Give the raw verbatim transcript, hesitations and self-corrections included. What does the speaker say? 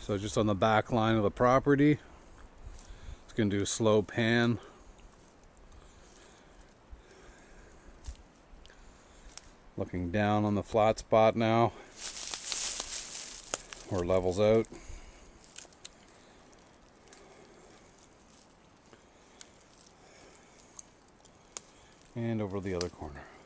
So just on the back line of the property, it's going to do a slow pan. Looking down on the flat spot now, where it levels out. And over the other corner.